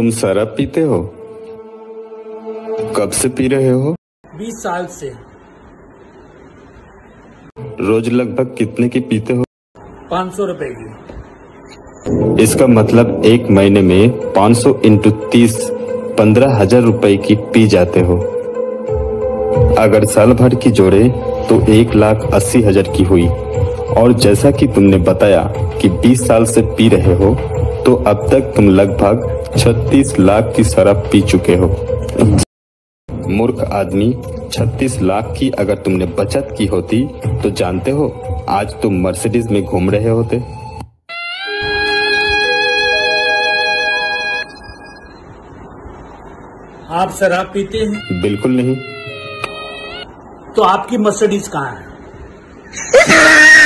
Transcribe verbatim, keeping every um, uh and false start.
तुम शराब पीते हो? कब से पी रहे हो? बीस साल से। रोज लगभग कितने की पीते हो? पाँच सौ रुपए की। इसका मतलब एक महीने में पाँच सौ इंटू तीस पंद्रह हजार रुपए की पी जाते हो। अगर साल भर की जोड़े तो एक लाख अस्सी हजार की हुई। और जैसा कि तुमने बताया कि बीस साल से पी रहे हो, तो अब तक तुम लगभग छत्तीस लाख की शराब पी चुके हो। मूर्ख आदमी, छत्तीस लाख की अगर तुमने बचत की होती तो जानते हो आज तुम मर्सिडीज में घूम रहे होते। आप शराब पीते हैं? बिल्कुल नहीं। तो आपकी मर्सिडीज कहाँ है?